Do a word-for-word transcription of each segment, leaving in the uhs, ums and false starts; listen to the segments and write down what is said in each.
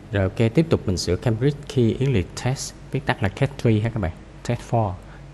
Rồi ok, tiếp tục mình sửa Cambridge Key English Test, viết tắt là C A T ba ha các bạn. Test bốn.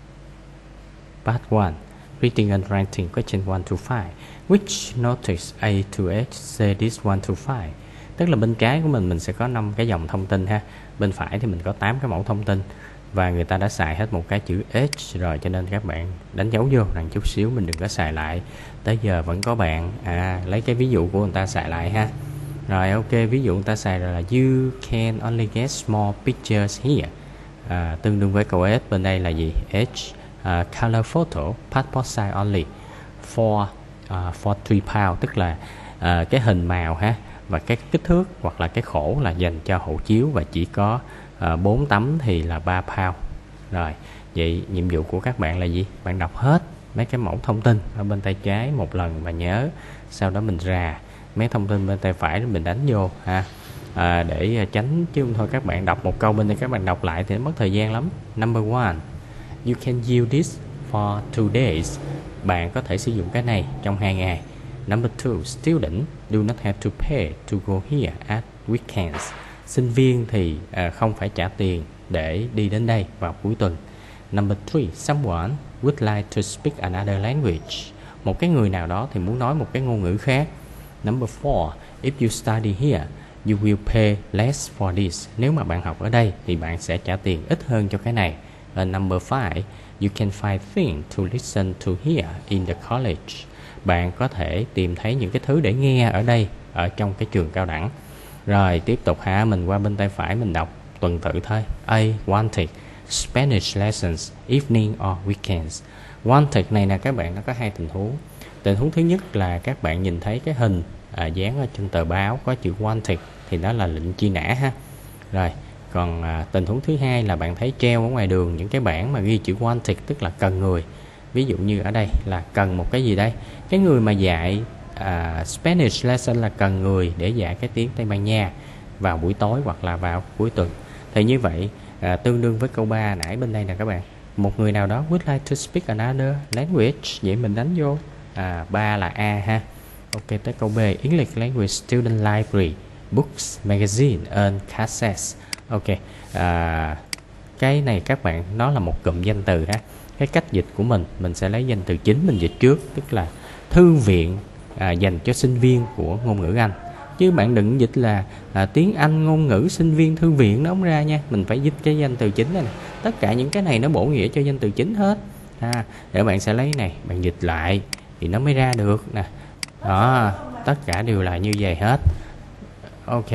Part một. Reading and writing question one to five. Which notice A to H say this one to five? Tức là bên trái của mình mình sẽ có năm cái dòng thông tin ha. Bên phải thì mình có tám cái mẫu thông tin. Và người ta đã xài hết một cái chữ H rồi, cho nên các bạn đánh dấu vô rằng chút xíu mình đừng có xài lại. Tới giờ vẫn có bạn à, lấy cái ví dụ của người ta xài lại ha. Rồi ok, ví dụ người ta xài rồi là you can only get small pictures here. À, tương đương với câu S bên đây là gì? H. Uh, color photo, passport size only for uh, for three pound, tức là uh, cái hình màu ha, và cái kích thước hoặc là cái khổ là dành cho hộ chiếu và chỉ có uh, bốn tấm thì là ba pound. Rồi, vậy nhiệm vụ của các bạn là gì? Bạn đọc hết mấy cái mẫu thông tin ở bên tay trái một lần và nhớ, sau đó mình rà mấy thông tin bên tay phải mình đánh vô ha. À, để tránh chứ không thôi các bạn đọc một câu bên đây các bạn đọc lại thì nó mất thời gian lắm. Number one, you can use this for two days. Bạn có thể sử dụng cái này trong hai ngày. Number two, students do not have to pay to go here at weekends. Sinh viên thì à, không phải trả tiền để đi đến đây vào cuối tuần. Number three, someone would like to speak another language. Một cái người nào đó thì muốn nói một cái ngôn ngữ khác. Number four, if you study here, you will pay less for this. Nếu mà bạn học ở đây thì bạn sẽ trả tiền ít hơn cho cái này. And number five, you can find things to listen to here in the college. Bạn có thể tìm thấy những cái thứ để nghe ở đây, ở trong cái trường cao đẳng. Rồi tiếp tục ha, mình qua bên tay phải mình đọc tuần tự thôi. A. Wanted Spanish lessons evening or weekends. Wanted này nè các bạn, nó có hai tình huống. Tình huống thứ nhất là các bạn nhìn thấy cái hình à, dán ở trên tờ báo có chữ wanted thì đó là lệnh truy nã ha. Rồi còn à, tình huống thứ hai là bạn thấy treo ở ngoài đường những cái bảng mà ghi chữ wanted, tức là cần người. Ví dụ như ở đây là cần một cái gì đây? Cái người mà dạy à, Spanish lesson là cần người để dạy cái tiếng Tây Ban Nha vào buổi tối hoặc là vào cuối tuần. Thì như vậy à, tương đương với câu ba nãy bên đây nè các bạn. Một người nào đó would like to speak another language. Vậy mình đánh vô à, ba là A ha. Ok, tới câu B. English language student library books, magazine and cassettes. Ok, à, cái này các bạn nó là một cụm danh từ ha. Cái cách dịch của mình mình sẽ lấy danh từ chính mình dịch trước, tức là thư viện à, dành cho sinh viên của ngôn ngữ Anh. Chứ bạn đừng dịch là à, tiếng Anh ngôn ngữ sinh viên thư viện, nó không ra nha. Mình phải dịch cái danh từ chính này nè. Tất cả những cái này nó bổ nghĩa cho danh từ chính hết ha. Để bạn sẽ lấy này, bạn dịch lại thì nó mới ra được nè. Đó, tất cả đều là như vậy hết. Ok.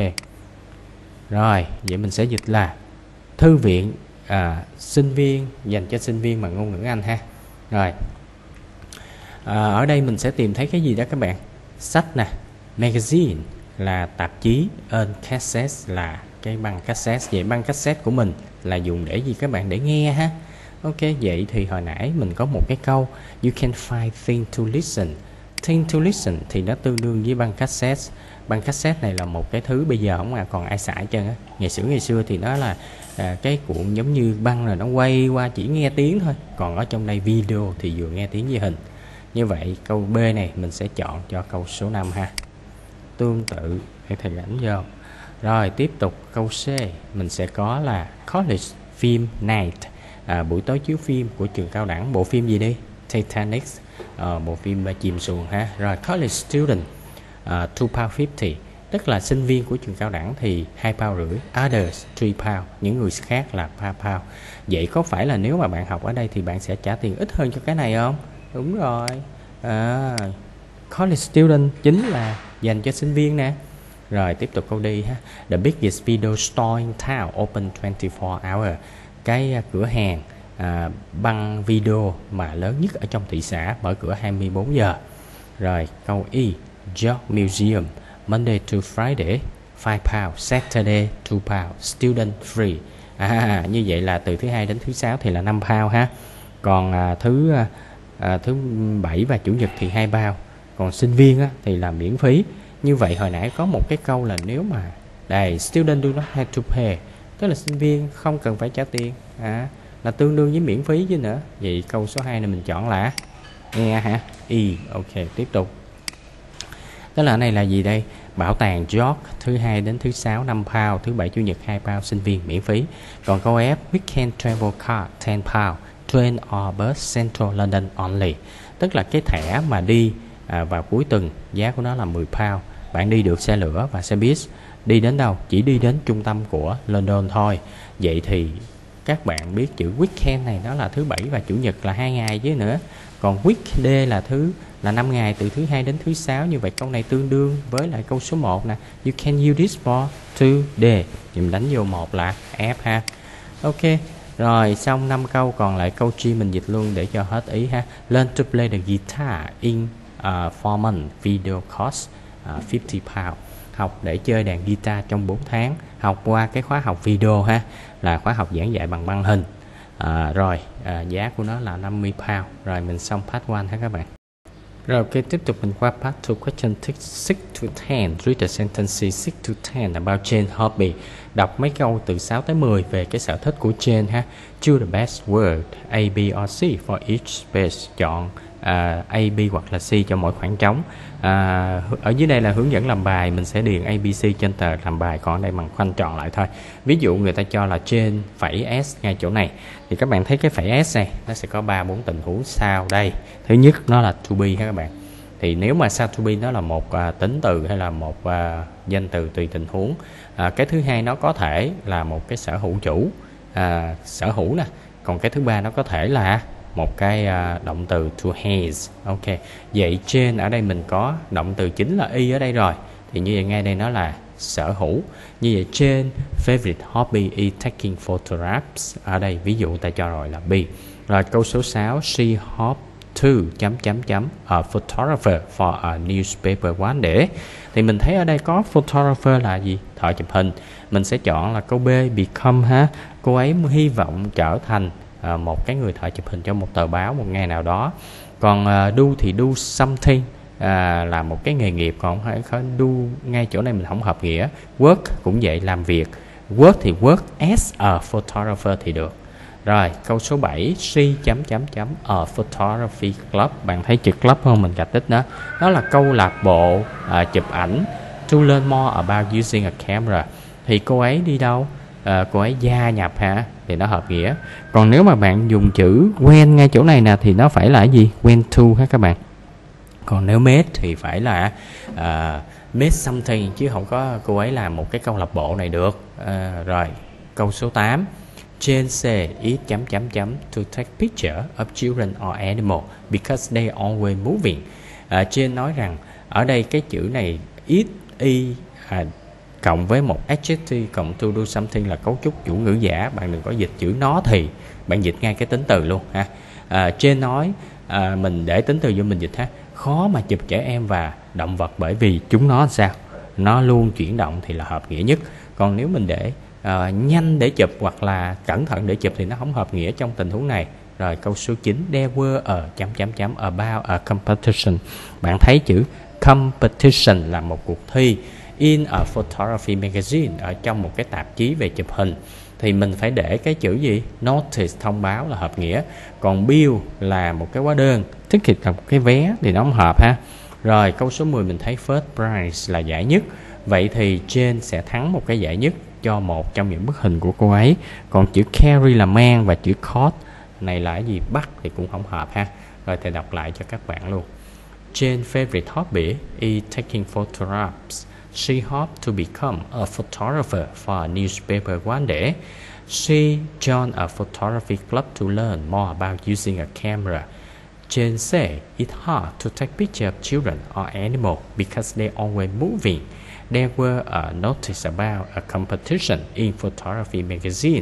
Rồi, vậy mình sẽ dịch là thư viện à, sinh viên dành cho sinh viên bằng ngôn ngữ Anh ha. Rồi à, ở đây mình sẽ tìm thấy cái gì đó các bạn? Sách nè, magazine là tạp chí, and cassette là cái băng cassette. Vậy băng cassette của mình là dùng để gì các bạn? Để nghe ha. Ok, vậy thì hồi nãy mình có một cái câu you can find thing to listen. Thing to listen thì nó tương đương với băng cassette. Băng cassette này là một cái thứ bây giờ không còn ai xài trơn á. Ngày xưa ngày xưa thì nó là à, cái cuộn giống như băng là nó quay qua chỉ nghe tiếng thôi. Còn ở trong đây video thì vừa nghe tiếng với hình. Như vậy câu B này mình sẽ chọn cho câu số năm ha. Tương tự để thầy gắn vô. Rồi tiếp tục câu C mình sẽ có là college film night, à, buổi tối chiếu phim của trường cao đẳng. Bộ phim gì đi? Titanic, à, bộ phim chìm xuồng ha. Rồi college student uh, two pound fifty, tức là sinh viên của trường cao đẳng thì hai pound rưỡi. Others three pound, những người khác là ba pound. Vậy có phải là nếu mà bạn học ở đây thì bạn sẽ trả tiền ít hơn cho cái này không? Đúng rồi. À, college student chính là dành cho sinh viên nè. Rồi tiếp tục câu đi ha. The biggest video store in town open twenty-four hours. Cái cửa hàng à, băng video mà lớn nhất ở trong thị xã mở cửa hai mươi bốn giờ. Rồi câu Y. George Museum Monday to Friday five pound, Saturday two pound, student free. À, như vậy là từ thứ hai đến thứ sáu thì là năm pound ha. Còn à, thứ à, thứ bảy và chủ nhật thì hai pound. Còn sinh viên á, thì là miễn phí. Như vậy hồi nãy có một cái câu là nếu mà đây student do not have to pay, tức là sinh viên không cần phải trả tiền, à, là tương đương với miễn phí chứ nữa. Vậy câu số hai này mình chọn là nghe hả? Y. Ok, tiếp tục. Tức là này là gì đây? Bảo tàng York thứ hai đến thứ sáu năm pound, thứ bảy chủ nhật hai pound, sinh viên miễn phí. Còn câu F, weekend travel card ten pound, train or bus Central London only. Tức là cái thẻ mà đi à, vào cuối tuần, giá của nó là mười pound. Bạn đi được xe lửa và xe buýt. Đi đến đâu? Chỉ đi đến trung tâm của London thôi. Vậy thì các bạn biết chữ weekend này nó là thứ bảy và chủ nhật là hai ngày chứ nữa. Còn weekday là thứ là năm ngày, từ thứ hai đến thứ sáu. Như vậy câu này tương đương với lại câu số một nè. You can use this for two day. Thì mình đánh vô một là F ha. Ok. Rồi xong năm câu, còn lại câu G mình dịch luôn để cho hết ý ha. Learn to play the guitar in uh, four months. Video cost uh, fifty pound. Học để chơi đàn guitar trong bốn tháng. Học qua cái khóa học video ha, là khóa học giảng dạy bằng băng hình. À, rồi à, giá của nó là năm mươi pound. Rồi mình xong part one ha các bạn. Rồi ok, tiếp tục mình qua part two, question six to ten. Read the sentences six to ten about Jane hobby. Đọc mấy câu từ sáu tới mười về cái sở thích của Jane ha. Choose the best word A, B or C for each space. Chọn à, A, B hoặc là C cho mỗi khoảng trống. À, ở dưới đây là hướng dẫn làm bài, mình sẽ điền A, B, C trên tờ làm bài, còn ở đây bằng khoanh tròn lại thôi. Ví dụ người ta cho là trên phẩy S ngay chỗ này, thì các bạn thấy cái phẩy S này nó sẽ có ba bốn tình huống sau đây. Thứ nhất nó là to be ha các bạn. Thì nếu mà sau to be nó là một à, tính từ hay là một à, danh từ tùy tình huống. À, cái thứ hai nó có thể là một cái sở hữu chủ, à, sở hữu nè. Còn cái thứ ba nó có thể là một cái uh, động từ to has. Ok, vậy trên ở đây mình có động từ chính là y ở đây rồi, thì như vậy ngay đây nó là sở hữu. Như vậy trên favorite hobby is taking photographs, ở đây ví dụ ta cho rồi là B. Rồi câu số sáu, she hoped to chấm chấm chấm a photographer for a newspaper one day. Thì mình thấy ở đây có photographer là gì? Thợ chụp hình. Mình sẽ chọn là câu B, become ha. Cô ấy hy vọng trở thành À, một cái người thợ chụp hình cho một tờ báo một ngày nào đó. Còn uh, do thì do something à, là một cái nghề nghiệp, còn không phải do ngay chỗ này mình không hợp nghĩa. Work cũng vậy, làm việc. Work thì work as a photographer thì được. Rồi câu số bảy, she chấm chấm chấm a photography club. Bạn thấy chữ club không, mình gạch tích đó. Đó là câu lạc bộ à, chụp ảnh. To learn more about using a camera. Thì cô ấy đi đâu? À, cô ấy gia nhập hả, thì nó hợp nghĩa. Còn nếu mà bạn dùng chữ when ngay chỗ này nè thì nó phải là gì? Went to ha các bạn. Còn nếu made thì phải là uh, made something, chứ không có cô ấy làm một cái câu lạc bộ này được. Uh, rồi câu số tám, Jane said it chấm chấm chấm to take picture of children or animal because they always moving. Uh, Jane nói rằng ở đây cái chữ này it y uh, cộng với một adjective cộng to do something là cấu trúc chủ ngữ giả. Bạn đừng có dịch chữ nó thì, bạn dịch ngay cái tính từ luôn ha. À, trên nói à, mình để tính từ vô mình dịch ha. Khó mà chụp trẻ em và động vật bởi vì chúng nó sao? Nó luôn chuyển động thì là hợp nghĩa nhất. Còn nếu mình để à, nhanh để chụp hoặc là cẩn thận để chụp thì nó không hợp nghĩa trong tình huống này. Rồi câu số chín, there were a chấm chấm chấm about a competition. Bạn thấy chữ competition là một cuộc thi in a photography magazine, ở trong một cái tạp chí về chụp hình, thì mình phải để cái chữ gì? Notice, thông báo là hợp nghĩa. Còn bill là một cái hóa đơn, ticket là một cái vé thì nó không hợp ha. Rồi câu số mười mình thấy first prize là giải nhất. Vậy thì Jane sẽ thắng một cái giải nhất cho một trong những bức hình của cô ấy. Còn chữ carry là mang và chữ caught này là cái gì? Bắt thì cũng không hợp ha. Rồi thầy đọc lại cho các bạn luôn. Jane's favorite hobby is taking photographs. She hoped to become a photographer for a newspaper one day. She joined a photography club to learn more about using a camera. Jane said it's hard to take pictures of children or animals because they're always moving. There were a notice about a competition in photography magazine.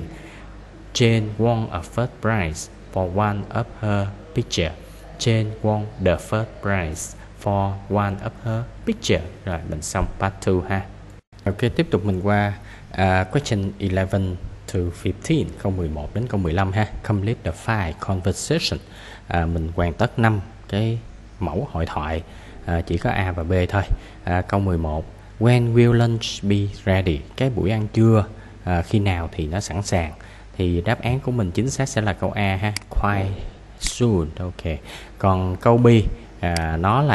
Jane won a first prize for one of her pictures. Jane won the first prize for one of her picture. Rồi mình xong part two ha. Ok, tiếp tục mình qua uh, question eleven to fifteen, câu mười một đến câu mười lăm ha. Complete the five conversation. Uh, mình hoàn tất năm cái mẫu hội thoại, uh, chỉ có A và B thôi. Uh, câu mười một, when will lunch be ready? Cái buổi ăn trưa uh, khi nào thì nó sẵn sàng? Thì đáp án của mình chính xác sẽ là câu A ha, quite soon. Ok. Còn câu B, à, nó là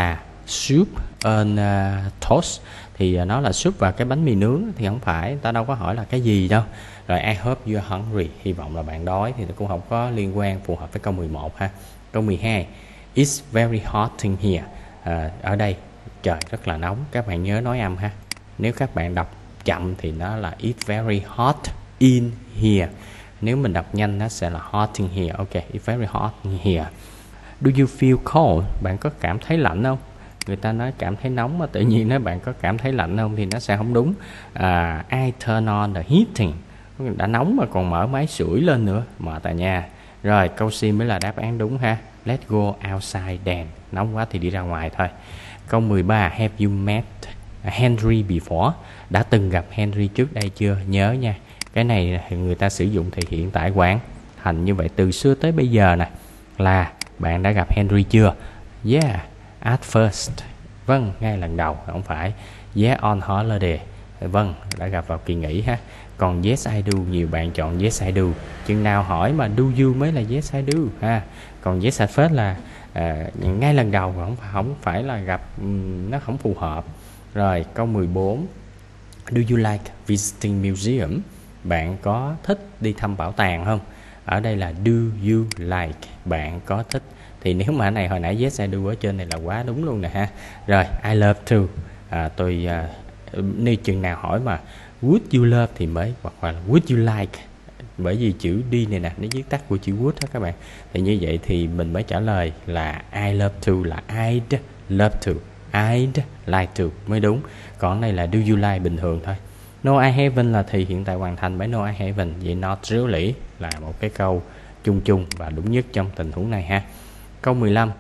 soup on uh, toast thì uh, nó là súp và cái bánh mì nướng thì không phải, ta đâu có hỏi là cái gì đâu. Rồi I hope you're hungry, hy vọng là bạn đói thì cũng không có liên quan, phù hợp với câu mười một ha. Câu mười hai, it's very hot in here. À, ở đây trời rất là nóng, các bạn nhớ nói âm ha. Nếu các bạn đọc chậm thì nó là it's very hot in here. Nếu mình đọc nhanh nó sẽ là hot in here. Ok, it's very hot in here. Do you feel cold? Bạn có cảm thấy lạnh không? Người ta nói cảm thấy nóng mà tự nhiên nói bạn có cảm thấy lạnh không thì nó sẽ không đúng. À, I turn on the heating. Đã nóng mà còn mở máy sưởi lên nữa, mệt à nha. Rồi câu C mới là đáp án đúng ha. Let's go outside then. Nóng quá thì đi ra ngoài thôi. Câu mười ba, have you met Henry before? Đã từng gặp Henry trước đây chưa? Nhớ nha, cái này người ta sử dụng thì hiện tại hoàn thành như vậy từ xưa tới bây giờ nè, là bạn đã gặp Henry chưa? Yeah, at first. Vâng, ngay lần đầu. Không phải. Yeah, on holiday. Vâng, đã gặp vào kỳ nghỉ ha. Còn yes I do, nhiều bạn chọn yes I do. Chừng nào hỏi mà do you mới là yes I do ha. Còn yes at first là à, ngay lần đầu, không không phải là gặp, nó không phù hợp. Rồi câu mười bốn, do you like visiting museum? Bạn có thích đi thăm bảo tàng không? Ở đây là do you like, bạn có thích. Thì nếu mà cái này hồi nãy yes I do ở trên này là quá đúng luôn nè ha. Rồi I love to, à, tôi à, nếu chừng nào hỏi mà would you love thì mới, hoặc là would you like, bởi vì chữ D này nè nó viết tắt của chữ would đó các bạn. Thì như vậy thì mình mới trả lời là I love to là I'd love to, I'd like to mới đúng. Còn này là do you like bình thường thôi. No I haven't là thì hiện tại hoàn thành bởi no I haven't. Vậy not really là một cái câu chung chung và đúng nhất trong tình huống này ha. Câu mười lăm,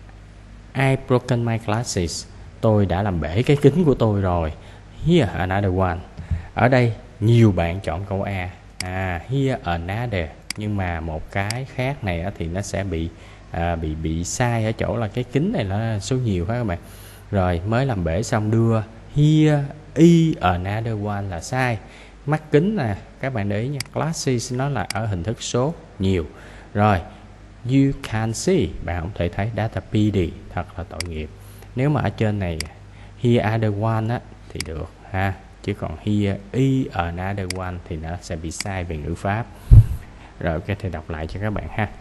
I broken my glasses. Tôi đã làm bể cái kính của tôi rồi. Here another one. Ở đây nhiều bạn chọn câu A. À, here another. Nhưng mà một cái khác này thì nó sẽ bị à, bị bị sai ở chỗ là cái kính này là số nhiều phải các bạn. Rồi mới làm bể xong đưa here i another one là sai. Mắt kính nè, các bạn để ý nha. Glasses nó là ở hình thức số nhiều. Rồi you can see, bạn không thể thấy. Data pity, thật là tội nghiệp. Nếu mà ở trên này here other one á thì được ha, chứ còn here i another one thì nó sẽ bị sai về ngữ pháp. Rồi ok, thì đọc lại cho các bạn ha.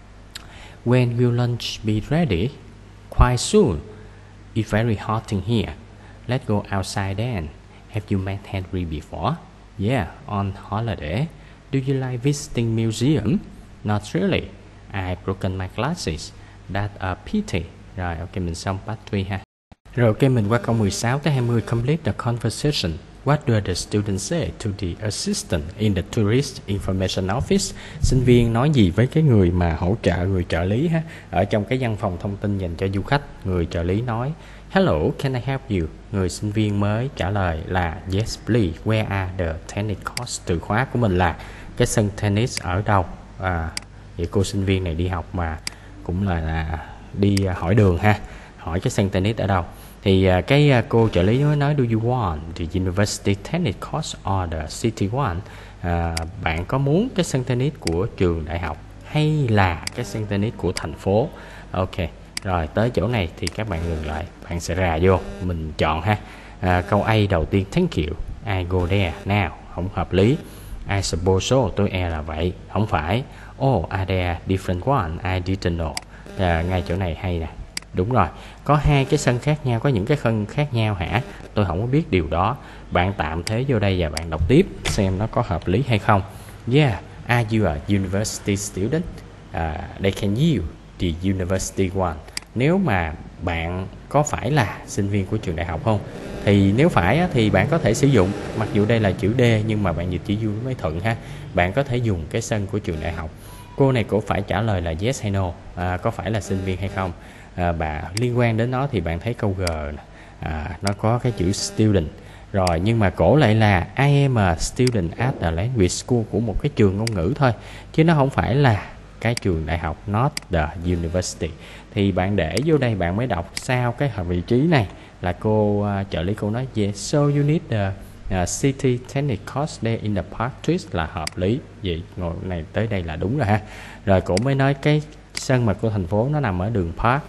When will lunch be ready? Quite soon. It's very hot in here. Let's go outside then. Have you met Henry before? Yeah, on holiday. Do you like visiting museum? Not really. I broken my glasses. That's a pity. Rồi ok, mình xong part ba ha. Rồi ok, mình qua câu mười sáu tới hai mươi. Complete the conversation. What do the students say to the assistant in the tourist information office? Sinh viên nói gì với cái người mà hỗ trợ, người trợ lý ha, ở trong cái văn phòng thông tin dành cho du khách? Người trợ lý nói hello, can I help you? Người sinh viên mới trả lời là yes please. Where are the tennis courts? Từ khóa của mình là cái sân tennis ở đâu? À, vậy cô sinh viên này đi học mà cũng là, là đi hỏi đường ha, hỏi cái sân tennis ở đâu. Thì uh, cái uh, cô trợ lý mới nói do you want the university tennis court or the city one? Uh, bạn có muốn cái sân tennis của trường đại học hay là cái sân tennis của thành phố? Ok, rồi tới chỗ này thì các bạn ngừng lại, bạn sẽ rà vô mình chọn ha. Uh, câu A đầu tiên, thank you, I go there now, không hợp lý. I suppose so, tôi e là vậy, không phải. Oh, are there different one? I didn't know. Uh, ngay chỗ này hay nè. Đúng rồi, có hai cái sân khác nhau, có những cái sân khác nhau hả? Tôi không có biết điều đó. Bạn tạm thế vô đây và bạn đọc tiếp xem nó có hợp lý hay không. Yeah, are you a university student? Uh, they can use the university one. Nếu mà bạn có phải là sinh viên của trường đại học không? Thì nếu phải á, thì bạn có thể sử dụng, mặc dù đây là chữ D nhưng mà bạn dịch chữ U mới thuận ha. Bạn có thể dùng cái sân của trường đại học. Cô này cô phải trả lời là yes hay no, à, có phải là sinh viên hay không. À, bà liên quan đến nó thì bạn thấy câu G à, nó có cái chữ student rồi, nhưng mà cổ lại là I am a student at the language school, của một cái trường ngôn ngữ thôi, chứ nó không phải là cái trường đại học, not the university. Thì bạn để vô đây bạn mới đọc sao cái vị trí này là cô uh, trợ lý cô nói yes, so you need the uh, city tennis court there in the park twist là hợp lý. Vậy ngồi này tới đây là đúng rồi ha. Rồi cổ mới nói cái sân mà của thành phố nó nằm ở đường Park.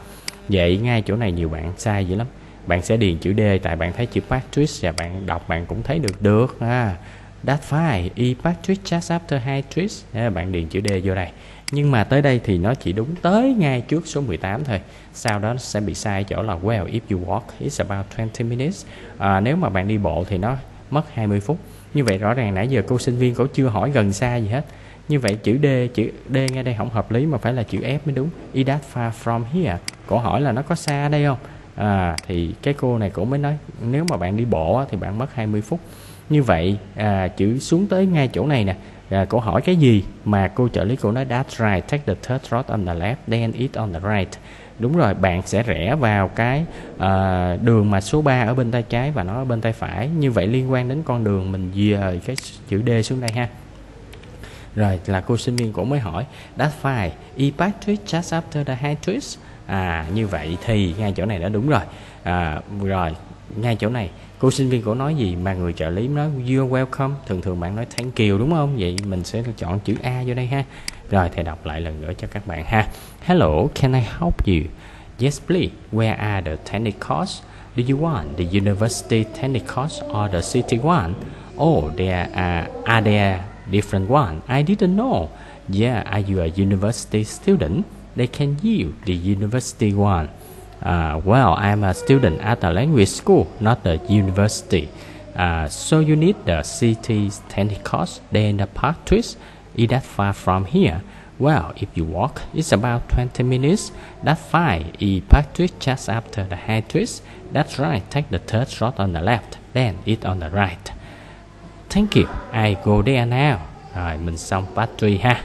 Vậy ngay chỗ này nhiều bạn sai dữ lắm. Bạn sẽ điền chữ D tại bạn thấy chữ Patrick và bạn đọc bạn cũng thấy được được. À, that's fine. E Patrick just after hai twist. À, bạn điền chữ D vô đây. Nhưng mà tới đây thì nó chỉ đúng tới ngay trước số mười tám thôi. Sau đó sẽ bị sai chỗ là well, if you walk, it's about twenty minutes. À, nếu mà bạn đi bộ thì nó mất hai mươi phút. Như vậy rõ ràng nãy giờ cô sinh viên cổ chưa hỏi gần xa gì hết. Như vậy chữ D, chữ D ngay đây không hợp lý mà phải là chữ F mới đúng. Is that far from here? Cổ hỏi là nó có xa đây không? À, thì cái cô này cổ mới nói nếu mà bạn đi bộ á, thì bạn mất hai mươi phút. Như vậy à, chữ xuống tới ngay chỗ này nè. À, cổ hỏi cái gì mà cô trợ lý cổ nói that's right, take the third road on the left, then it on the right. Đúng rồi, bạn sẽ rẽ vào cái à, đường mà số ba ở bên tay trái và nó ở bên tay phải. Như vậy liên quan đến con đường mình dời cái chữ D xuống đây ha. Rồi là cô sinh viên cũng mới hỏi that's fine, e Patrick just after the high twist. À như vậy thì ngay chỗ này đã đúng rồi. À, rồi ngay chỗ này cô sinh viên cổ nói gì mà người trợ lý nói you're welcome. Thường thường bạn nói thank you đúng không? Vậy mình sẽ chọn chữ A vô đây ha. Rồi thầy đọc lại lần nữa cho các bạn ha. Hello, can I help you? Yes please. Where are the tennis courts? Do you want the university tennis courts or the city one? Oh, there are, are there different one? I didn't know. Yeah, are you a university student? They can use the university one. Uh, well, I'm a student at a language school, not the university. Uh, so you need the city tennis courts, then the park twist. Is that far from here? Well, if you walk, it's about twenty minutes. That's fine. E park twist just after the high twist. That's right. Take the third shot on the left, then it on the right. Thank you. I go there now. Rồi mình xong part three ha.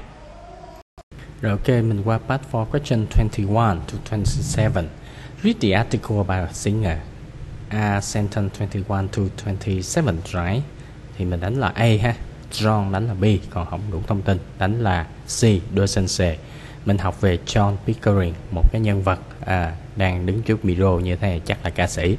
Rồi ok, mình qua part four, question twenty-one to twenty-seven. Read the article about a singer. A sentence twenty-one to twenty-seven, right? Thì mình đánh là A ha. John đánh là B, còn không đủ thông tin đánh là C, doesn't C. Mình học về John Pickering, một cái nhân vật à, đang đứng trước micro như thế này, chắc là ca sĩ.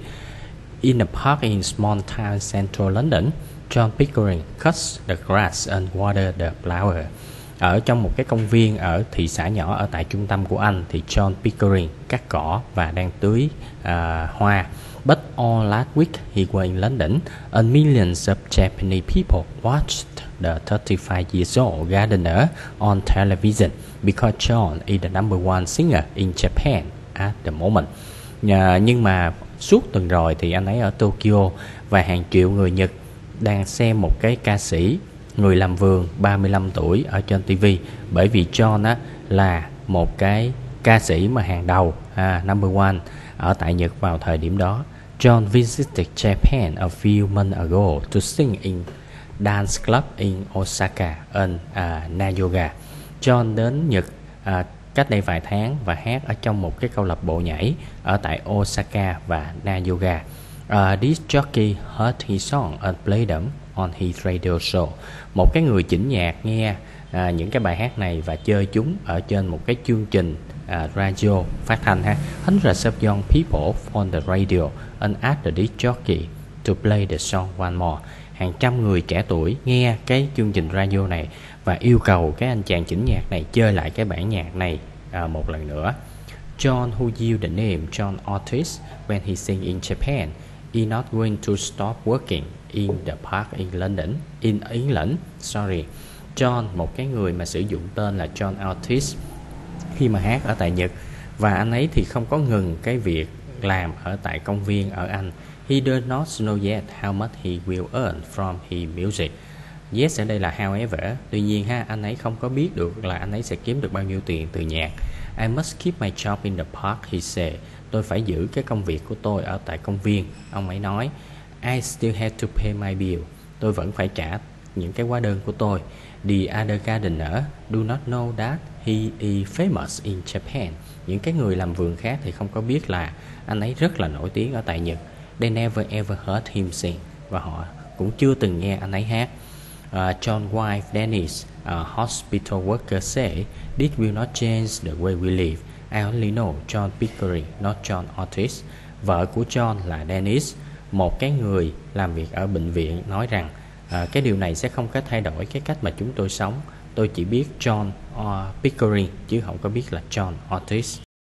In a park in small town central London, John Pickering cuts the grass and water the flower. Ở trong một cái công viên ở thị xã nhỏ ở tại trung tâm của Anh thì John Pickering cắt cỏ và đang tưới uh, hoa. But all last week he was in London and millions of Japanese people watched the thirty-five years old gardener on television because John is the number one singer in Japan at the moment. Uh, nhưng mà suốt tuần rồi thì anh ấy ở Tokyo và hàng triệu người Nhật đang xem một cái ca sĩ người làm vườn ba mươi lăm tuổi ở trên ti vi, bởi vì John á, là một cái ca sĩ mà hàng đầu, à, number one ở tại Nhật vào thời điểm đó. John visited Japan a few months ago to sing in dance club in Osaka and uh, Nagoya. John đến Nhật uh, cách đây vài tháng và hát ở trong một cái câu lạc bộ nhảy ở tại Osaka và Nagoya. Uh, this jockey heard his song and played them on his radio show. Một cái người chỉnh nhạc nghe à, những cái bài hát này và chơi chúng ở trên một cái chương trình à, radio phát thanh ha. Hundreds of young people on the radio and asked the disc jockey to play the song one more. Hàng trăm người trẻ tuổi nghe cái chương trình radio này và yêu cầu cái anh chàng chỉnh nhạc này chơi lại cái bản nhạc này à, một lần nữa. John, who used the name John Otis when he sang in Japan, is not going to stop working in the park in London, in England. Sorry. John, một cái người mà sử dụng tên là John Otis khi mà hát ở tại Nhật, và anh ấy thì không có ngừng cái việc làm ở tại công viên ở Anh. He does not know yet how much he will earn from his music. Yes ở đây là however, tuy nhiên ha, anh ấy không có biết được là anh ấy sẽ kiếm được bao nhiêu tiền từ nhạc. I must keep my job in the park, he said. Tôi phải giữ cái công việc của tôi ở tại công viên, ông ấy nói. I still have to pay my bill. Tôi vẫn phải trả những cái hóa đơn của tôi. The other gardener do not know that he is famous in Japan. Những cái người làm vườn khác thì không có biết là anh ấy rất là nổi tiếng ở tại Nhật. They never ever heard him sing. Và họ cũng chưa từng nghe anh ấy hát. Uh, John wife Dennis, a hospital worker, say this will not change the way we live. I only know John Pickering, not John Otis. Vợ của John là Dennis, một cái người làm việc ở bệnh viện, nói rằng à, cái điều này sẽ không có thay đổi cái cách mà chúng tôi sống. Tôi chỉ biết John uh, Pickering chứ không có biết là John Otis.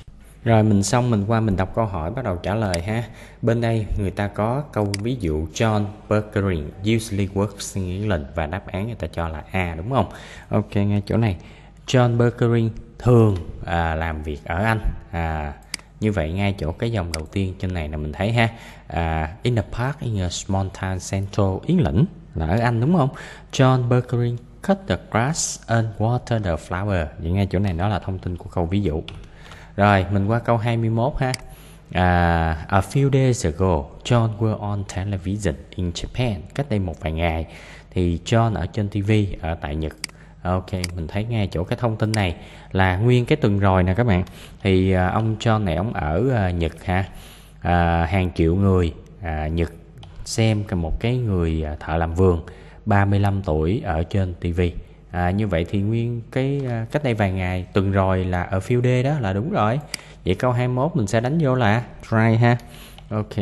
Rồi mình xong mình qua mình đọc câu hỏi bắt đầu trả lời ha. Bên đây người ta có câu ví dụ John Bergering usually works in England và đáp án người ta cho là A đúng không? Ok, ngay chỗ này John Bergering thường à, làm việc ở Anh. À, như vậy ngay chỗ cái dòng đầu tiên trên này là mình thấy ha. À, in the park in a small town central England là ở Anh đúng không? John Bergering cut the grass and water the flower. Vậy ngay chỗ này đó là thông tin của câu ví dụ. Rồi mình qua câu hai mươi mốt ha. À, a few days ago, John were on television in Japan. Cách đây một vài ngày thì John ở trên ti vi ở tại Nhật. Ok, mình thấy ngay chỗ cái thông tin này là nguyên cái tuần rồi nè các bạn. Thì à, ông John này ông ở à, Nhật ha. À, hàng triệu người à, Nhật xem một cái người à, thợ làm vườn ba mươi lăm tuổi ở trên ti vi. À, như vậy thì nguyên cái uh, cách đây vài ngày tuần rồi là ở few day đó là đúng rồi. Vậy câu hai mươi mốt mình sẽ đánh vô là right ha. Ok.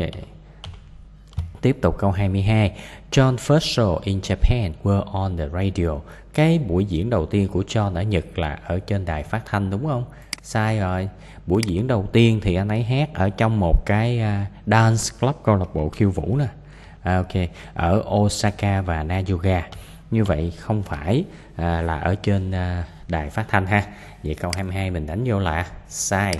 Tiếp tục câu hai mươi hai. John first show in Japan were on the radio. Cái buổi diễn đầu tiên của John ở Nhật là ở trên đài phát thanh đúng không? Sai rồi. Buổi diễn đầu tiên thì anh ấy hát ở trong một cái uh, dance club, câu lạc bộ khiêu vũ nè. À, ok. Ở Osaka và Nagaoka. Như vậy không phải à, là ở trên à, đài phát thanh ha. Vậy câu hai mươi hai mình đánh vô là sai.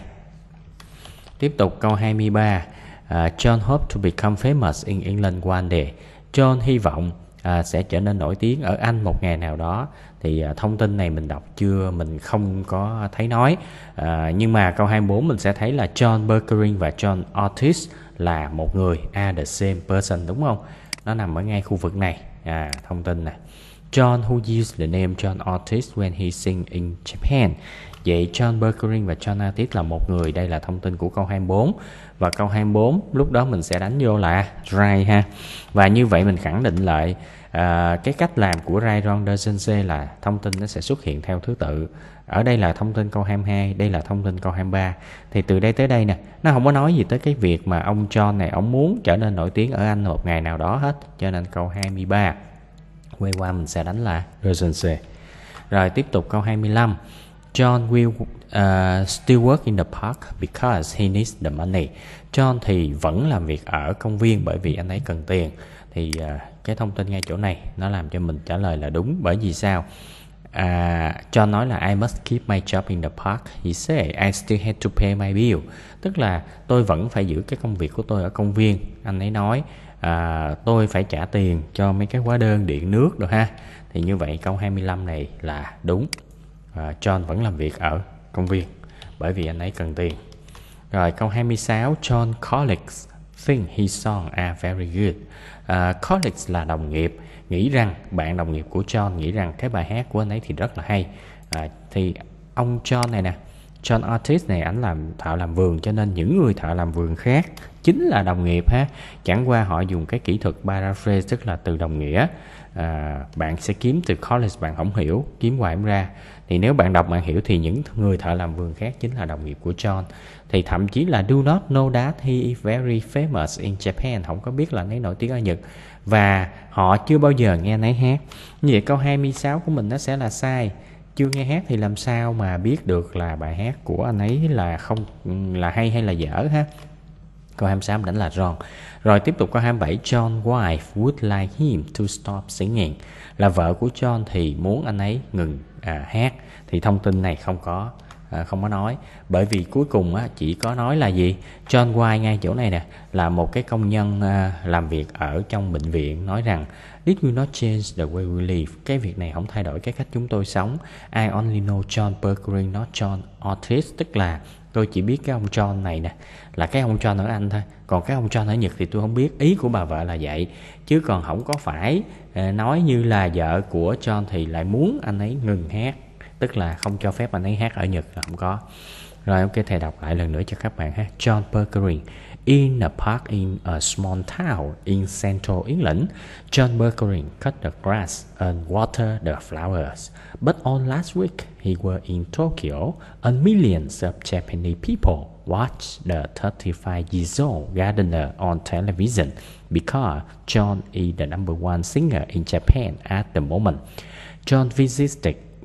Tiếp tục câu hai mươi ba. uh, John hoped to become famous in England one day. John hy vọng à, sẽ trở nên nổi tiếng ở Anh một ngày nào đó. Thì à, thông tin này mình đọc chưa, mình không có thấy nói. à, Nhưng mà câu hai mươi bốn mình sẽ thấy là John Bergering và John Otis là một người, are the same person đúng không? Nó nằm ở ngay khu vực này. À, thông tin này. John who used the name John Otis when he sing in Japan. Vậy John Bergering và John Otis là một người. Đây là thông tin của câu hai mươi bốn. Và câu hai mươi bốn lúc đó mình sẽ đánh vô là right ha. Và như vậy mình khẳng định lại à, cái cách làm của right, wrong, doesn't say là thông tin nó sẽ xuất hiện theo thứ tự. Ở đây là thông tin câu hai mươi hai, đây là thông tin câu hai mươi ba. Thì từ đây tới đây nè, nó không có nói gì tới cái việc mà ông John này ông muốn trở nên nổi tiếng ở Anh một ngày nào đó hết. Cho nên câu hai mươi ba quay qua mình sẽ đánh là doesn't. Rồi tiếp tục câu hai mươi lăm. John will uh, still work in the park because he needs the money. John thì vẫn làm việc ở công viên bởi vì anh ấy cần tiền. Thì uh, cái thông tin ngay chỗ này nó làm cho mình trả lời là đúng. Bởi vì sao? À, John nói là I must keep my job in the park. He said I still have to pay my bill. Tức là tôi vẫn phải giữ cái công việc của tôi ở công viên. Anh ấy nói à, tôi phải trả tiền cho mấy cái hóa đơn điện nước rồi ha. Thì như vậy câu hai mươi lăm này là đúng. à, John vẫn làm việc ở công viên bởi vì anh ấy cần tiền. Rồi câu hai mươi sáu. John colleagues think his song are very good. à, Colleagues là đồng nghiệp. Nghĩ rằng, bạn đồng nghiệp của John nghĩ rằng cái bài hát của anh ấy thì rất là hay. à, Thì ông John này nè, John Otis này ảnh làm thợ làm vườn, cho nên những người thợ làm vườn khác chính là đồng nghiệp ha. Chẳng qua họ dùng cái kỹ thuật paraphrase, tức là từ đồng nghĩa. à, Bạn sẽ kiếm từ college bạn không hiểu, kiếm hoài không ra. Thì nếu bạn đọc bạn hiểu thì những người thợ làm vườn khác chính là đồng nghiệp của John. Thì thậm chí là do not know that he is very famous in Japan, không có biết là anh ấy nổi tiếng ở Nhật. Và họ chưa bao giờ nghe anh ấy hát. Như vậy câu hai mươi sáu của mình nó sẽ là sai. Chưa nghe hát thì làm sao mà biết được là bài hát của anh ấy là không là hay hay là dở ha. Câu hai mươi sáu đánh là wrong. Rồi tiếp tục câu hai mươi bảy. John wife would like him to stop singing. Là vợ của John thì muốn anh ấy ngừng à, hát. Thì thông tin này không có à, không có nói. Bởi vì cuối cùng á, chỉ có nói là gì? John White ngay chỗ này nè là một cái công nhân à, làm việc ở trong bệnh viện, nói rằng This will not change the way we live. Cái việc này không thay đổi cái cách chúng tôi sống. I only know John Bergering, not John Otis. Tức là tôi chỉ biết cái ông John này nè là cái ông John ở Anh thôi. Còn cái ông John ở Nhật thì tôi không biết. Ý của bà vợ là vậy. Chứ còn không có phải à, nói như là vợ của John thì lại muốn anh ấy ngừng hát. Tức là không cho phép anh ấy hát ở Nhật là không có. Rồi ok, thầy đọc lại lần nữa cho các bạn ha. John Bergering in a park in a small town in central England. John Bergering cut the grass and water the flowers. But on last week he were in Tokyo and millions of Japanese people watched the thirty-five years old gardener on television because John is the number one singer in Japan at the moment. John visited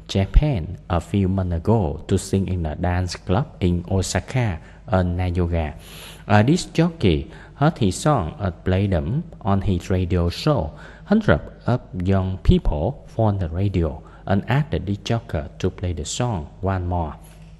Japan a few months ago to sing in a dance club in Osaka, in Nagaoka. Uh, this jockey heard his song and played them on his radio show. Hundreds of young people phoned the radio and asked the disc jockey to play the song one more.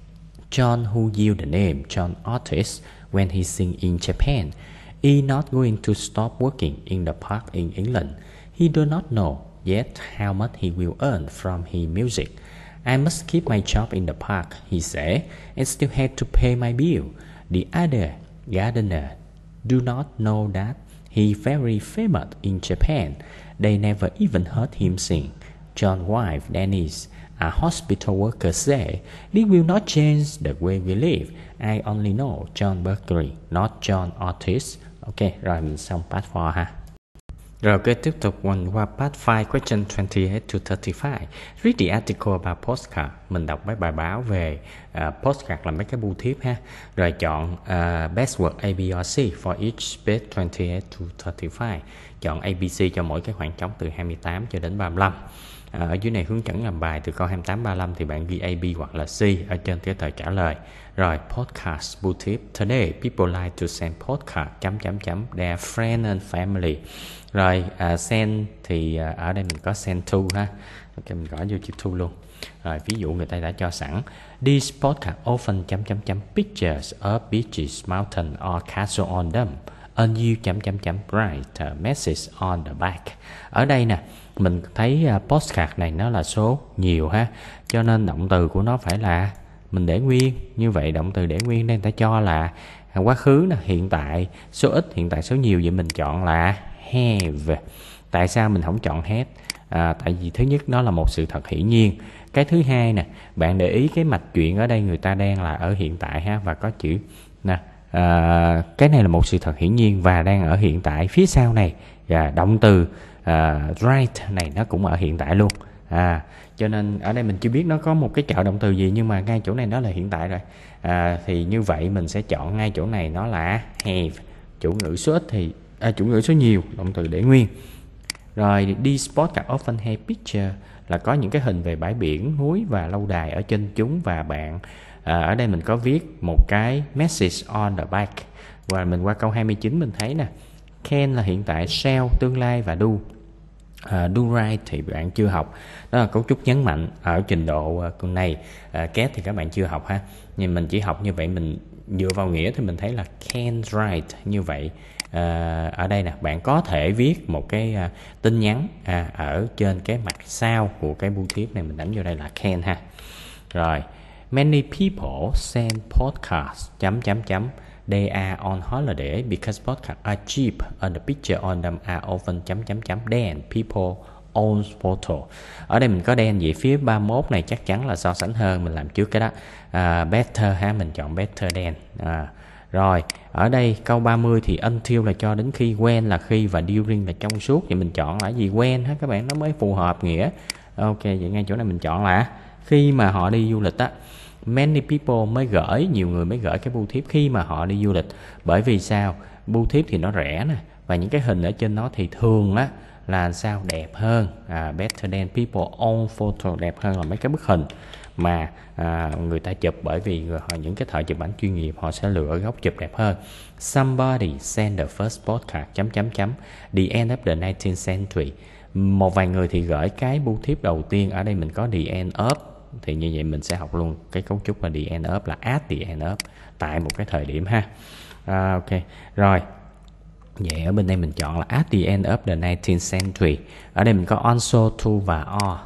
John, who used the name John Otis when he sing in Japan, is not going to stop working in the park in England. He do not know yet how much he will earn from his music. I must keep my job in the park, he said, and still have to pay my bill. The other gardener do not know that he very famous in Japan. They never even heard him sing. John's wife, Denise, a hospital worker, said, "This will not change the way we live. I only know John Berkeley, not John Otis." Ok, rồi mình xong part four ha. Rồi ok, tiếp tục mình qua part five, question twenty-eight to thirty-five. Read the article about postcard. Mình đọc mấy bài báo về uh, postcard là mấy cái bưu thiếp ha. Rồi chọn uh, best word A, B or C for each page twenty-eight to thirty-five. Chọn A, B, C cho mỗi cái khoảng trống từ hai mươi tám cho đến ba mươi lăm. À, ở dưới này hướng dẫn làm bài từ câu hai mươi tám ba mươi lăm thì bạn ghi A, B hoặc là C ở trên cái tờ trả lời. Rồi podcast bưu thiếp. Today people like to send podcast chấm chấm chấm their friend and family. Rồi uh, send thì uh, ở đây mình có send to ha. Ok, mình gõ vô chữ to luôn. Rồi ví dụ người ta đã cho sẵn. These podcast often chấm chấm chấm pictures of beaches, mountain or castle on them. And you chấm chấm chấm write a message on the back. Ở đây nè, mình thấy uh, postcard này nó là số nhiều ha, cho nên động từ của nó phải là mình để nguyên. Như vậy động từ để nguyên nên ta cho là quá khứ nè, hiện tại số ít, hiện tại số nhiều, vậy mình chọn là have. Tại sao mình không chọn had? À, tại vì thứ nhất nó là một sự thật hiển nhiên. Cái thứ hai nè, bạn để ý cái mạch chuyện ở đây người ta đang là ở hiện tại ha, và có chữ nè. À, cái này là một sự thật hiển nhiên và đang ở hiện tại. Phía sau này và động từ à, right này nó cũng ở hiện tại luôn. À, cho nên ở đây mình chưa biết nó có một cái trợ động từ gì, nhưng mà ngay chỗ này nó là hiện tại rồi. À, thì như vậy mình sẽ chọn ngay chỗ này nó là have. Chủ ngữ số ít thì à, chủ ngữ số nhiều, động từ để nguyên. Rồi đi spot cả often have picture là có những cái hình về bãi biển, núi và lâu đài ở trên chúng, và bạn à, ở đây mình có viết một cái message on the back. Và mình qua câu hai mươi chín mình thấy nè, can là hiện tại, shall tương lai và do. À, do right thì bạn chưa học, đó là cấu trúc nhấn mạnh ở trình độ uh, này. uh, Get thì các bạn chưa học ha, nhưng mình chỉ học như vậy, mình dựa vào nghĩa thì mình thấy là can write như vậy. À, ở đây nè, bạn có thể viết một cái uh, tin nhắn à, ở trên cái mặt sau của cái bưu thiếp này, mình đánh vô đây là can ha. Rồi many people send podcasts chấm chấm chấm they are on holiday because podcasts are cheap and the picture on them are often chấm chấm chấm then people own photo. Ở đây mình có then về phía ba mươi mốt này chắc chắn là so sánh hơn, mình làm trước cái đó. À, better ha, mình chọn better than. À, rồi ở đây câu ba mươi thì until là cho đến khi, when là khi và during là trong suốt, vậy mình chọn là gì, when ha các bạn, nó mới phù hợp nghĩa. Ok, vậy ngay chỗ này mình chọn là khi mà họ đi du lịch á. Many people mới gửi, nhiều người mới gửi cái bưu thiếp khi mà họ đi du lịch. Bởi vì sao? Bưu thiếp thì nó rẻ nè, và những cái hình ở trên nó thì thường á là sao, đẹp hơn. à, Better than people own photo, đẹp hơn là mấy cái bức hình mà à, người ta chụp, bởi vì người, những cái thợ chụp ảnh chuyên nghiệp họ sẽ lựa góc chụp đẹp hơn. Somebody sent the first postcard chấm chấm chấm the end of the nineteenth century. Một vài người thì gửi cái bưu thiếp đầu tiên. Ở đây mình có the end of, thì như vậy mình sẽ học luôn cái cấu trúc là the end of là at the end of, tại một cái thời điểm ha. À, ok rồi, vậy ở bên đây mình chọn là at the end of the nineteenth century. Ở đây mình có also, to và or.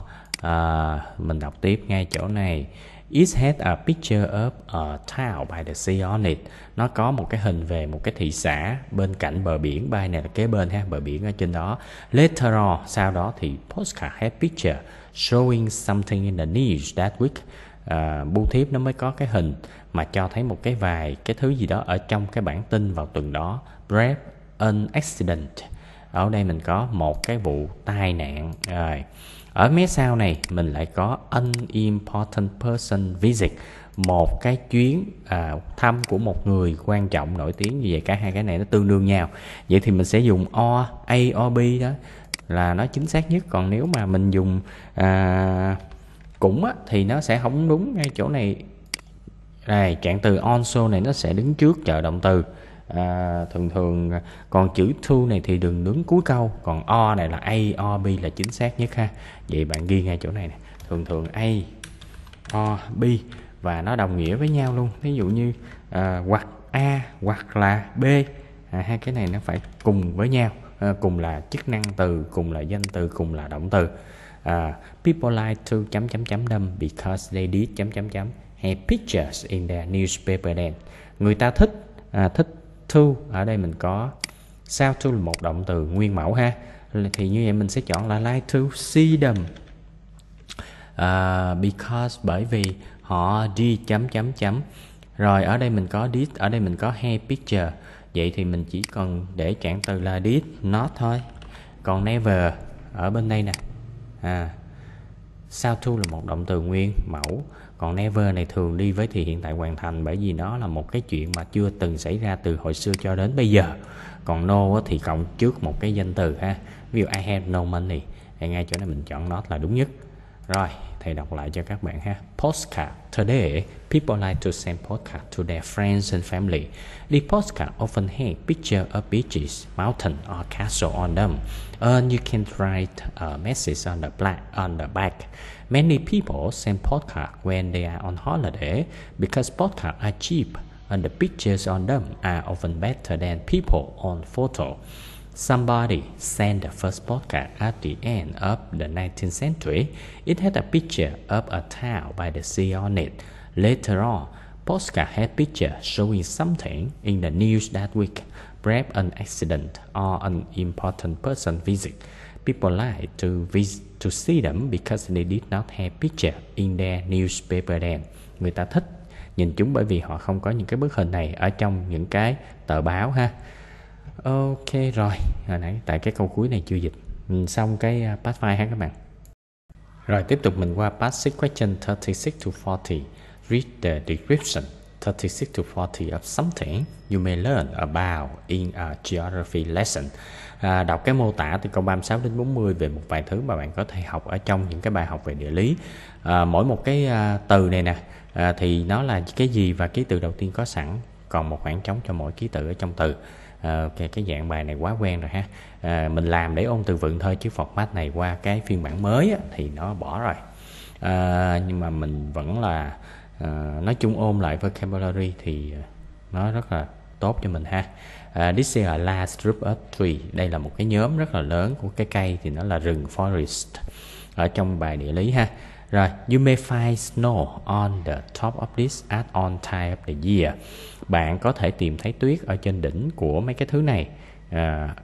À, mình đọc tiếp ngay chỗ này. It had a picture of a town by the sea on it. Nó có một cái hình về một cái thị xã bên cạnh bờ biển. By này là kế bên ha, bờ biển ở trên đó. Later on, sau đó thì postcard had picture showing something in the news that week. À, bưu thiếp nó mới có cái hình mà cho thấy một cái vài cái thứ gì đó ở trong cái bản tin vào tuần đó. Brave an accident. Ở đây mình có một cái vụ tai nạn. Rồi ở mé sau này mình lại có unimportant person visit, một cái chuyến à, thăm của một người quan trọng nổi tiếng. Như vậy cả hai cái này nó tương đương nhau, vậy thì mình sẽ dùng or, A or B đó là nó chính xác nhất. Còn nếu mà mình dùng à, cũng á, thì nó sẽ không đúng ngay chỗ này. Đây, trạng từ also này nó sẽ đứng trước trợ động từ. À, thường thường còn chữ to này thì đừng đứng cuối câu, còn o này là a, o, b là chính xác nhất ha. Vậy bạn ghi ngay chỗ này nè. Thường thường a, o, b và nó đồng nghĩa với nhau luôn. Ví dụ như à, hoặc a hoặc là b, à, hai cái này nó phải cùng với nhau, à, cùng là chức năng từ, cùng là danh từ, cùng là động từ. À, people like to chấm chấm chấm them because they did chấm chấm chấm have pictures in their newspaper then. Người ta thích, à, thích to, ở đây mình có sao to là một động từ nguyên mẫu ha, thì như vậy mình sẽ chọn là like to see them. Uh, because bởi vì họ đi chấm chấm chấm. Rồi ở đây mình có did, ở đây mình có have picture. Vậy thì mình chỉ cần để trạng từ là did not thôi. Còn never ở bên đây nè. À, sao to là một động từ nguyên mẫu. Còn never này thường đi với thì hiện tại hoàn thành, bởi vì nó là một cái chuyện mà chưa từng xảy ra từ hồi xưa cho đến bây giờ. Còn no thì cộng trước một cái danh từ ha. Ví dụ I have no money, thì ngay chỗ này mình chọn not là đúng nhất. Rồi, thầy đọc lại cho các bạn ha. Postcard. Today, people like to send postcards to their friends and family. The postcard often have pictures of beaches, mountain or castle on them. And you can write a message on the black on the back. Many people send postcards when they are on holiday because postcards are cheap and the pictures on them are often better than people on photo. Somebody sent the first postcard at the end of the nineteenth century. It had a picture of a town by the sea on it. Later on, postcard had pictures showing something in the news that week, perhaps an accident or an important person visit. People like to visit to see them because they did not have picture in their newspaper then. Người ta thích nhìn chúng bởi vì họ không có những cái bức hình này ở trong những cái tờ báo ha. Ok rồi, hồi nãy tại cái câu cuối này chưa dịch. Mình xong cái part five ha các bạn. Rồi tiếp tục mình qua part six, question thirty-six to forty. Read the description thirty-six to forty of something you may learn about in a geography lesson. À, đọc cái mô tả từ câu ba mươi sáu đến bốn mươi về một vài thứ mà bạn có thể học ở trong những cái bài học về địa lý. À, mỗi một cái à, từ này nè, à, thì nó là cái gì và ký tự đầu tiên có sẵn, còn một khoảng trống cho mỗi ký tự ở trong từ. À, okay, cái dạng bài này quá quen rồi ha. À, mình làm để ôn từ vựng thôi, chứ format này qua cái phiên bản mới á, thì nó bỏ rồi. À, nhưng mà mình vẫn là à, nói chung ôn lại vocabulary thì nó rất là tốt cho mình ha. Uh, this is a large group of tree. Đây là một cái nhóm rất là lớn của cái cây, thì nó là rừng, forest ở trong bài địa lý ha. Rồi, you may find snow on the top of this at all time of the year. Bạn có thể tìm thấy tuyết ở trên đỉnh của mấy cái thứ này uh,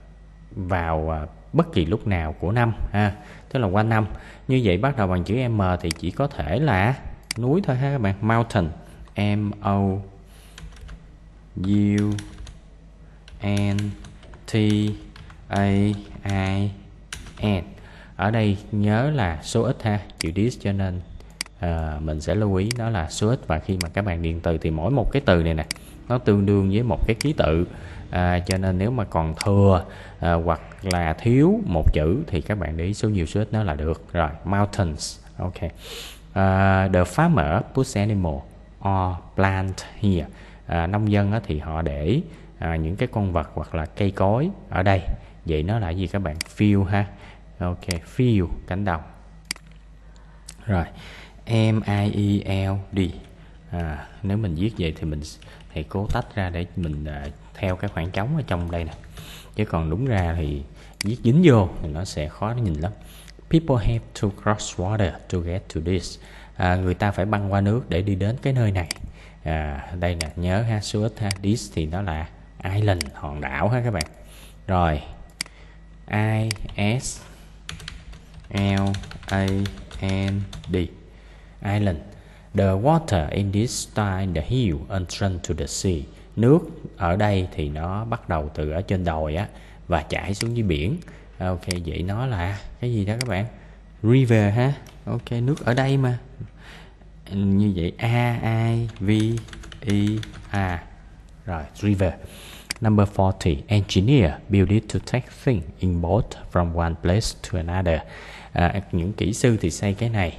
vào uh, bất kỳ lúc nào của năm ha, tức là qua năm. Như vậy bắt đầu bằng chữ M thì chỉ có thể là núi thôi ha các bạn. Mountain, M O U N T A I N. Ở đây nhớ là số ít ha, chữ this cho nên à, mình sẽ lưu ý nó là số ít. Và khi mà các bạn điền từ thì mỗi một cái từ này nè nó tương đương với một cái ký tự, à, cho nên nếu mà còn thừa à, hoặc là thiếu một chữ thì các bạn để ý số nhiều số ít nó là được. Rồi, mountains. Ok. uh, The farmer puts animal or plant here. À, nông dân á, thì họ để à, những cái con vật hoặc là cây cối ở đây. Vậy nó là gì các bạn? Field ha. Ok, field, cánh đồng. Rồi, M I E L D. À, nếu mình viết vậy thì mình thì cố tách ra để mình à, theo cái khoảng trống ở trong đây nè. Chứ còn đúng ra thì viết dính vô thì nó sẽ khó nhìn lắm. People have to cross water to get to this. À, người ta phải băng qua nước để đi đến cái nơi này. À, đây nè, nhớ ha, số ít ha. This thì nó là island, hòn đảo ha các bạn. Rồi, I S L A N D, island. The water in this style the hill and run to the sea. Nước ở đây thì nó bắt đầu từ ở trên đồi á và chảy xuống dưới biển. Ok, vậy nó là cái gì đó các bạn? River ha. Ok, nước ở đây mà. Như vậy A I V E R. Rồi, river. Number forty. Engineer build it to take things in boat from one place to another. À, những kỹ sư thì xây cái này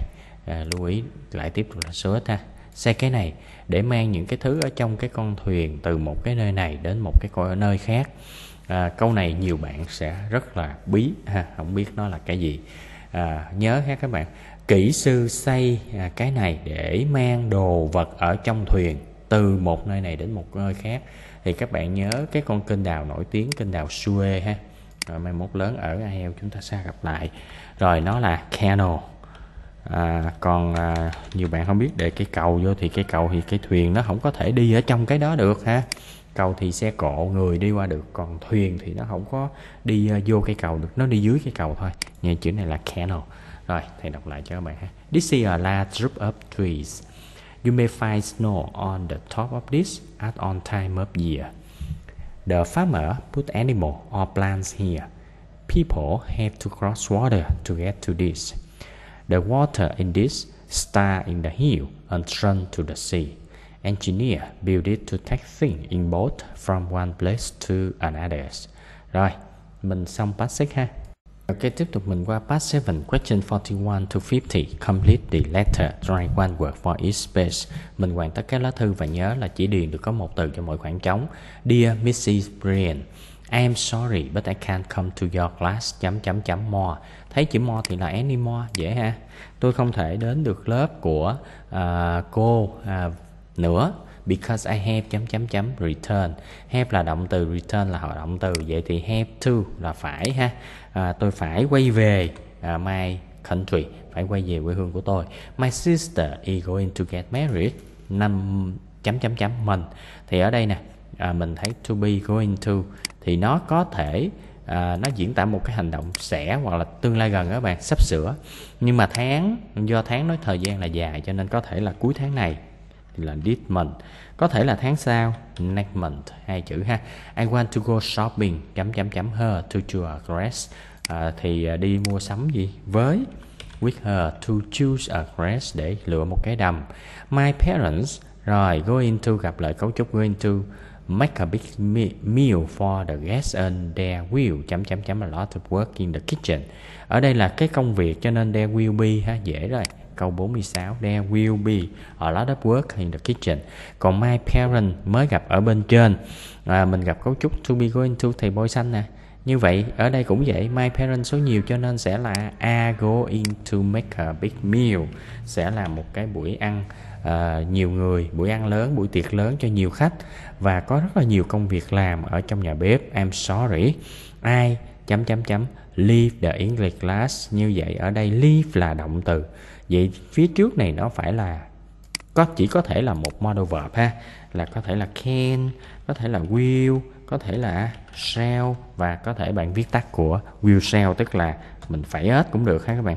à, lưu ý lại tiếp tục là should ha. Say cái này để mang những cái thứ ở trong cái con thuyền từ một cái nơi này đến một cái nơi khác. À, câu này nhiều bạn sẽ rất là bí ha, không biết nó là cái gì. À, nhớ ha các bạn, kỹ sư xây à, cái này để mang đồ vật ở trong thuyền từ một nơi này đến một nơi khác. Thì các bạn nhớ cái con kênh đào nổi tiếng, kênh đào Suez ha. Rồi mai mốt lớn ở ai eo chúng ta sẽ gặp lại. Rồi nó là canal. À, còn à, nhiều bạn không biết để cái cầu vô thì cái cầu thì cái thuyền nó không có thể đi ở trong cái đó được ha. Cầu thì xe cộ người đi qua được, còn thuyền thì nó không có đi uh, vô cái cầu được, nó đi dưới cái cầu thôi. Nghe chữ này là canal. Rồi thầy đọc lại cho các bạn ha. This is a large group of trees. You may find snow on the top of this at on time of year. The farmer put animal or plants here. People have to cross water to get to this. The water in this start in the hill and run to the sea. Engineer build it to take things in boat from one place to another. Rồi, mình xong part six ha. Ok, tiếp tục mình qua part seven. Question forty-one to fifty. Complete the letter. Write one word for each space. Mình hoàn tất cái lá thư và nhớ là chỉ điền được có một từ cho mỗi khoảng trống. Dear missus Brian, I am sorry but I can't come to your class chấm chấm chấm more. Thấy chữ more thì là anymore, dễ ha. Tôi không thể đến được lớp của uh, cô uh, nữa because I have chấm chấm chấm return. Have là động từ, return là họ động từ, vậy thì have to là phải ha. À, tôi phải quay về uh, my country, phải quay về quê hương của tôi. My sister is going to get married. Năm chấm chấm chấm mình. Thì ở đây nè, à, mình thấy to be going to thì nó có thể à, nó diễn tả một cái hành động sẽ hoặc là tương lai gần các bạn, sắp sửa. Nhưng mà tháng, do tháng nói thời gian là dài cho nên có thể là cuối tháng này thì là this month, có thể là tháng sau next month, hai chữ ha. I want to go shopping chấm chấm chấm her to choose a dress. À, thì đi mua sắm gì với with her to choose a dress, để lựa một cái đầm. My parents, rồi going to gặp lại cấu trúc going to make a big meal for the guests and there will chấm chấm chấm a lot of work in the kitchen. Ở đây là cái công việc cho nên there will be ha, dễ rồi. Câu bốn mươi sáu, there will be a lot of work in the kitchen. Còn my parents mới gặp ở bên trên, à, mình gặp cấu trúc to be going to thì bôi xanh nè. Như vậy ở đây cũng vậy, my parents số nhiều cho nên sẽ là are going to make a big meal, sẽ là một cái buổi ăn uh, nhiều người, buổi ăn lớn, buổi tiệc lớn cho nhiều khách và có rất là nhiều công việc làm ở trong nhà bếp. I'm sorry, I chấm chấm chấm leave the English class. Như vậy ở đây leave là động từ, vậy phía trước này nó phải là có chỉ có thể là một modal verb ha, là có thể là can, có thể là will, có thể là shall và có thể bạn viết tắt của will shall, tức là mình phẩy ếch cũng được ha các bạn.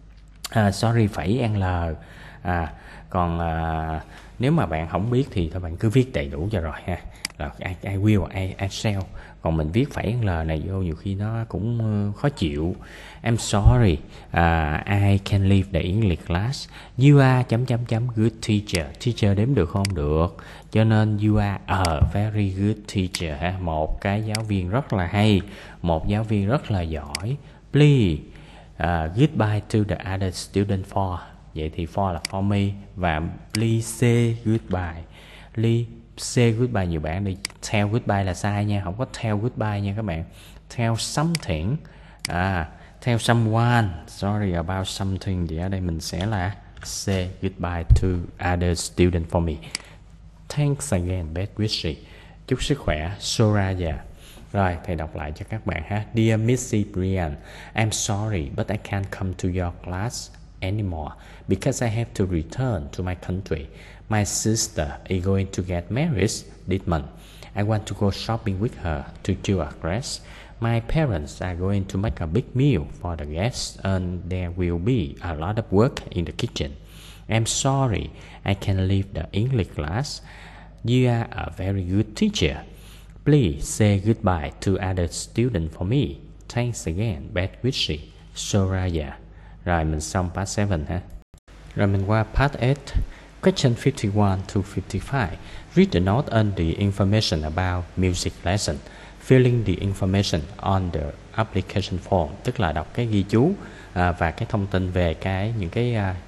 À, sorry phẩy n l. À, còn à, nếu mà bạn không biết thì thôi bạn cứ viết đầy đủ cho rồi ha, là I, I will, I, I shall. Còn mình viết phẩy n l này vô nhiều khi nó cũng khó chịu. I'm sorry, uh, I can leave the English class. You are chấm chấm chấm good teacher. Teacher đếm được không? Được. Cho nên you are a very good teacher ha. Một cái giáo viên rất là hay, một giáo viên rất là giỏi. Please uh, goodbye to the other student for. Vậy thì for là for me và please say goodbye. Please say goodbye, nhiều bạn đi tell goodbye là sai nha, không có tell goodbye nha các bạn. Tell something, à tell someone, sorry about something, thì ở đây mình sẽ là say goodbye to other student for me. Thanks again, best wishes. Chúc sức khỏe, Soraya. Rồi, thầy đọc lại cho các bạn ha. Dear missus Brian, I'm sorry but I can't come to your class anymore because I have to return to my country. My sister is going to get married this month. I want to go shopping with her to choose a dress. My parents are going to make a big meal for the guests and there will be a lot of work in the kitchen. I'm sorry, I can't leave the English class. You are a very good teacher. Please say goodbye to other students for me. Thanks again, best wishes, Soraya. Rồi mình xong part seven ha. Rồi mình qua part eight. Question fifty-one to fifty-five. Read the note and the information about music lesson. Fill in the information on the application form, tức là đọc cái ghi chú à, và cái thông tin về cái những cái à,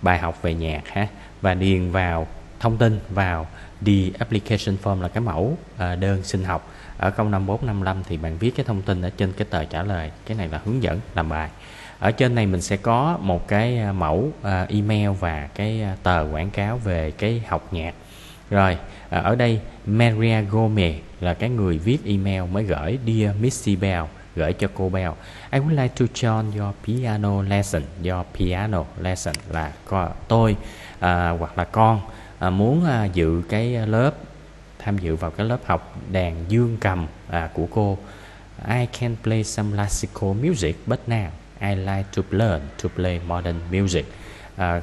bài học về nhạc ha, và điền vào thông tin vào the application form là cái mẫu à, đơn xin học. Ở câu năm bốn năm lăm thì bạn viết cái thông tin ở trên cái tờ trả lời, cái này là hướng dẫn làm bài. Ở trên này mình sẽ có một cái mẫu à, email và cái tờ quảng cáo về cái học nhạc. Rồi à, ở đây Maria Gomez là cái người viết email mới gửi Dear Missy Bell, gửi cho cô Bell. I would like to join your piano lesson. Your piano lesson là co, tôi à, hoặc là con à, muốn à, dự cái lớp, tham dự vào cái lớp học đàn dương cầm à, của cô. I can play some classical music but now I like to learn to play modern music. À,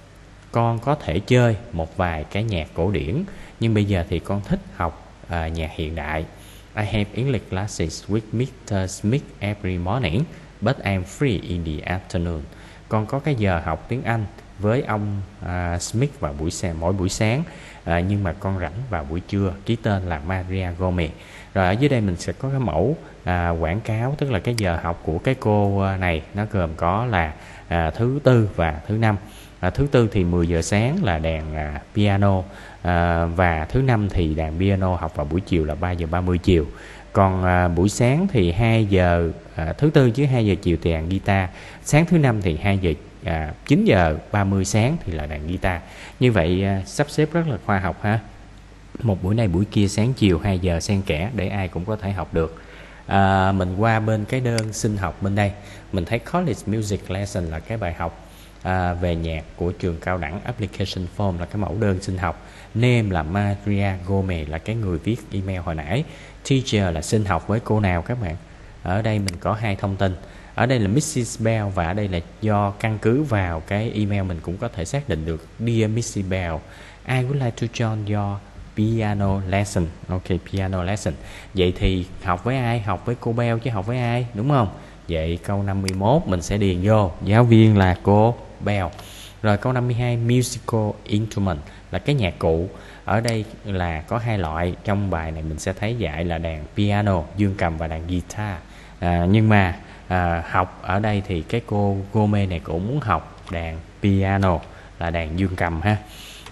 con có thể chơi một vài cái nhạc cổ điển, nhưng bây giờ thì con thích học à, nhạc hiện đại. I have English classes with mister Smith every morning, but I'm free in the afternoon. Con có cái giờ học tiếng Anh với ông à, Smith vào buổi sáng, mỗi buổi sáng, à, nhưng mà con rảnh vào buổi trưa. Ký tên là Maria Gomez. Rồi ở dưới đây mình sẽ có cái mẫu à, quảng cáo, tức là cái giờ học của cái cô này nó gồm có là à, thứ tư và thứ năm. À, thứ tư thì mười giờ sáng là đàn à, piano, à, và thứ năm thì đàn piano học vào buổi chiều là ba giờ ba mươi chiều. Còn à, buổi sáng thì hai giờ à, thứ tư chứ hai giờ chiều thì đàn guitar. Sáng thứ năm thì hai giờ à, chín giờ ba mươi sáng thì là đàn guitar. Như vậy à, sắp xếp rất là khoa học ha. Một buổi này buổi kia, sáng chiều hai giờ xen kẽ để ai cũng có thể học được. À, mình qua bên cái đơn xin học bên đây, mình thấy College Music Lesson là cái bài học à, về nhạc của trường cao đẳng. Application form là cái mẫu đơn xin học. Name là Maria Gomez là cái người viết email hồi nãy. Teacher là xin học với cô nào các bạn. Ở đây mình có hai thông tin. Ở đây là missus Bell, và ở đây là do căn cứ vào cái email mình cũng có thể xác định được. Dear missus Bell, I would like to join your piano lesson. Ok, piano lesson. Vậy thì học với ai? Học với cô Bell chứ học với ai, đúng không? Vậy câu năm mươi mốt mình sẽ điền vô giáo viên là cô Bell. Rồi câu năm mươi hai, musical instrument là cái nhạc cụ. Ở đây là có hai loại, trong bài này mình sẽ thấy dạy là đàn piano, dương cầm và đàn guitar. À, nhưng mà à, học ở đây thì cái cô Gomez này cũng muốn học đàn piano là đàn dương cầm ha.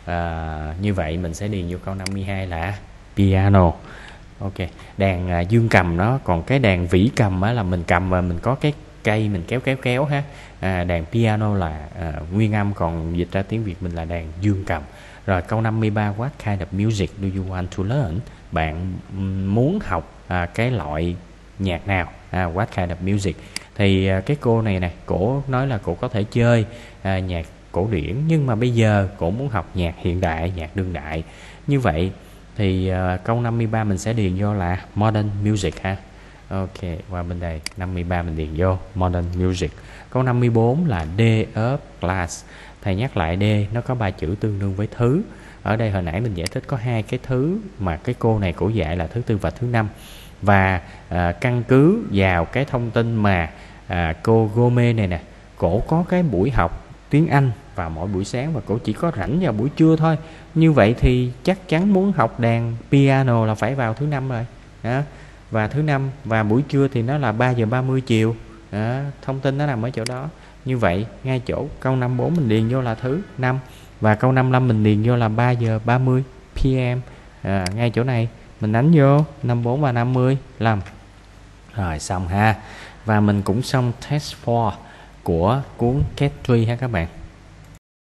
À, như vậy mình sẽ điền vô câu năm mươi hai là piano. Ok, đàn à, dương cầm nó, còn cái đàn vĩ cầm á, là mình cầm và mình có cái cây mình kéo kéo kéo ha. À, đàn piano là à, nguyên âm, còn dịch ra tiếng Việt mình là đàn dương cầm. Rồi câu năm mươi ba, what kind of music do you want to learn? Bạn muốn học à, cái loại nhạc nào? À, what kind of music? Thì à, cái cô này nè, cổ nói là cổ có thể chơi à, nhạc cổ điển, nhưng mà bây giờ cổ muốn học nhạc hiện đại, nhạc đương đại. Như vậy thì uh, câu năm mươi ba mình sẽ điền vô là modern music ha. Ok, qua bên đây năm mươi ba mình điền vô modern music. Câu năm mươi bốn là D of class. Thầy nhắc lại D nó có ba chữ tương đương với thứ. Ở đây hồi nãy mình giải thích có hai cái thứ mà cái cô này cổ dạy là thứ tư và thứ năm. Và uh, căn cứ vào cái thông tin mà uh, cô Gomez này nè, cổ có cái buổi học tiếng Anh vào mỗi buổi sáng và cổ chỉ có rảnh vào buổi trưa thôi. Như vậy thì chắc chắn muốn học đàn piano là phải vào thứ năm rồi đó. Và thứ năm và buổi trưa thì nó là ba giờ ba mươi chiều đó. Thông tin nó nằm ở chỗ đó. Như vậy ngay chỗ câu năm mươi bốn mình điền vô là thứ năm, và câu năm mươi lăm mình điền vô là ba giờ ba mươi p m. À, ngay chỗ này mình đánh vô năm mươi bốn và năm mươi lăm. Rồi xong ha. Và mình cũng xong test four của cuốn Cat Tree ha các bạn.